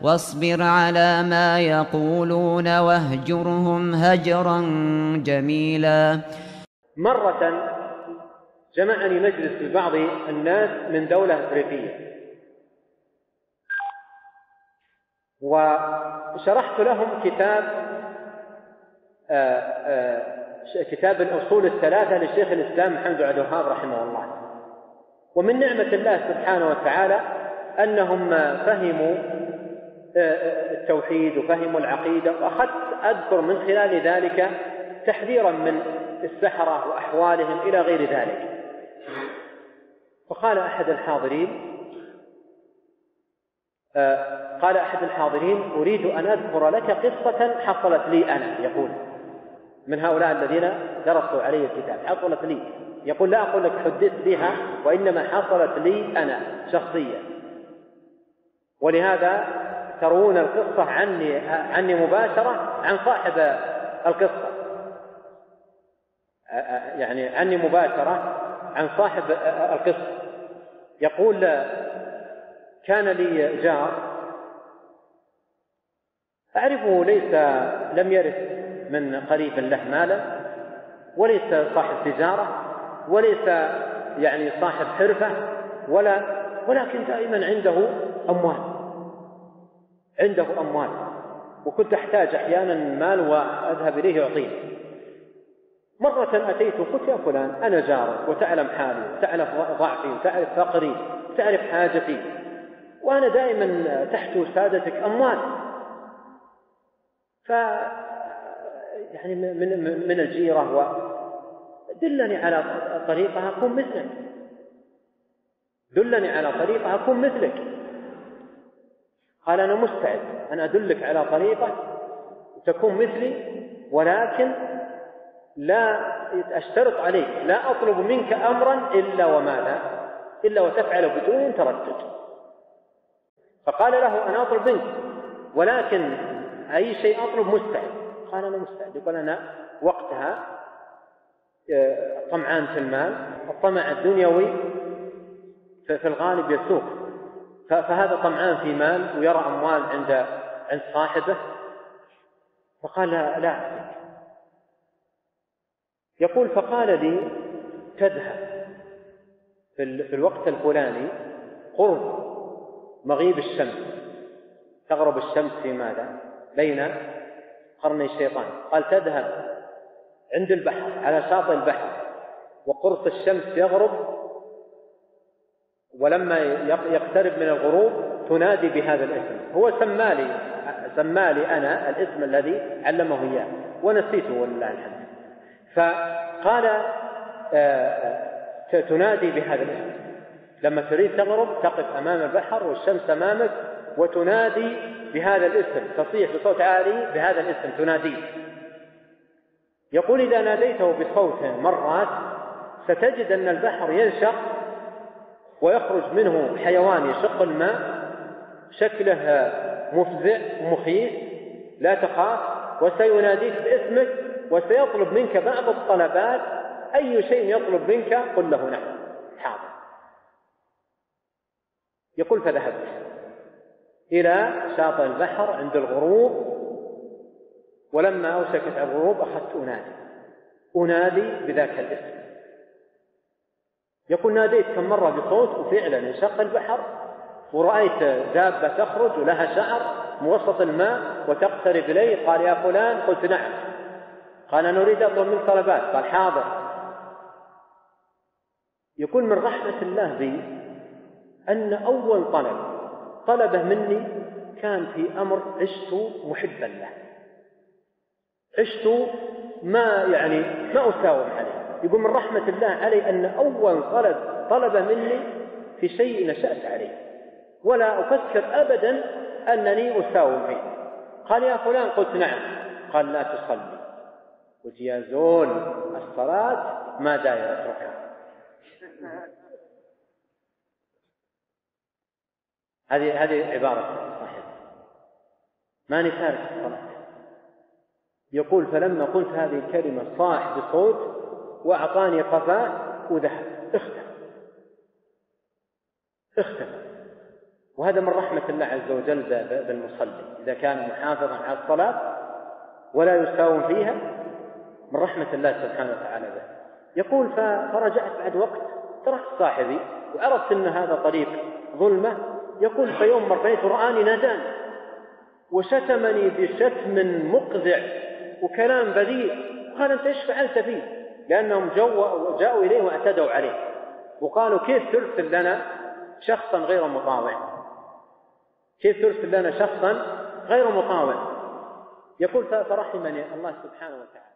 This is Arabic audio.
واصبر على ما يقولون واهجرهم هجرا جميلا. مرة جمعني مجلس ببعض الناس من دولة أفريقية، وشرحت لهم كتاب الأصول الثلاثة للشيخ الإسلام محمد بن عبد الوهاب رحمه الله. ومن نعمة الله سبحانه وتعالى أنهم فهموا التوحيد وفهموا العقيدة، وأخذت أذكر من خلال ذلك تحذيرا من السحرة وأحوالهم إلى غير ذلك. فقال أحد الحاضرين أريد أن أذكر لك قصة حصلت لي أنا، يقول من هؤلاء الذين درسوا علي الكتاب، حصلت لي، يقول لا أقول لك حدثت بها، وإنما حصلت لي أنا شخصيا، ولهذا ترون القصة عني مباشرة عن صاحب القصة، يعني عني مباشرة عن صاحب القصة. يقول كان لي جار أعرفه لم يرث من قريب له مالا، وليس صاحب تجارة، وليس يعني صاحب حرفة، ولكن دائما عنده أموال، وكنت أحتاج أحيانا المال وأذهب إليه يعطيه. مرة أتيت قلت يا فلان أنا جارك وتعلم حالي وتعرف ضعفي وتعرف فقري وتعرف حاجتي، وأنا دائما تحت وسادتك أموال، يعني من الجيرة، دلني على طريقها أكون مثلك. قال أنا مستعد أن أدلك على طريقة تكون مثلي، ولكن لا أشترط عليك، لا أطلب منك أمرا إلا وتفعله بدون تردد. فقال له أنا أطلب منك، ولكن أي شيء أطلب مستعد. قال أنا مستعد. يقول أنا وقتها طمعان في المال، الطمع الدنيوي في الغالب يسوق، فهذا طمعان في مال ويرى أموال عند صاحبه، فقال لا أعطيك. يقول فقال لي تذهب في الوقت الفلاني قرب مغيب الشمس، تغرب الشمس في ماذا؟ بين قرني الشيطان. قال تذهب عند البحر على شاطئ البحر وقرص الشمس يغرب، ولما يقترب من الغروب تنادي بهذا الاسم. هو سمالي أنا الاسم الذي علمه إياه ونسيته ولله الحمد. فقال تنادي بهذا الاسم، لما تريد تغرب تقف أمام البحر والشمس أمامك وتنادي بهذا الاسم، تصيح بصوت عالي بهذا الاسم تناديه. يقول إذا ناديته بصوت مرات ستجد أن البحر ينشق ويخرج منه حيوان يشق الماء، شكله مفزع مخيف، لا تخاف، وسيناديك باسمك وسيطلب منك بعض الطلبات، أي شيء يطلب منك قل له نعم حاضر. يقول فذهبت إلى شاطئ البحر عند الغروب، ولما أوشكت الغروب أخذت أنادي بذاك الاسم. يقول ناديت كم مرة بصوت، وفعلا انشق البحر، ورأيت دابة تخرج ولها شعر موسط الماء وتقترب إليه. قال يا فلان، قلت نعم. قال أنا أريد أطلب منك طلبات. قال حاضر. يقول من رحمة الله بي أن أول طلبه مني كان في أمر عشت محبا له، عشت ما أساوم عليه. يقول من رحمة الله علي أن أول طلب مني في شيء نشأت عليه ولا أفكر أبدا أنني أساوم فيه. قال يا فلان، قلت نعم. قال لا تصلي. قلت يا زول، الصلاة ما داير أتركها. هذه عبارة صحيحة، ماني تارك الصلاة. يقول فلما قلت هذه الكلمة صاح بصوت وأعطاني قفاه وذهب، اختفى. وهذا من رحمة الله عز وجل بالمصلي، إذا كان محافظا على الصلاة ولا يساوم فيها، من رحمة الله سبحانه وتعالى به. يقول فرجعت بعد وقت، تركت صاحبي وعرفت أن هذا طريق ظلمة. يقول فيوم مريت رآني ناداني وشتمني بشتم مقذع وكلام بذيء، وقال أنت إيش فعلت فيه؟ لأنهم جاءوا إليه واعتدوا عليه وقالوا كيف ترسل لنا شخصا غير مطاوع، كيف ترسل لنا شخصا غير مطاوع. يقول فرحمني الله سبحانه وتعالى.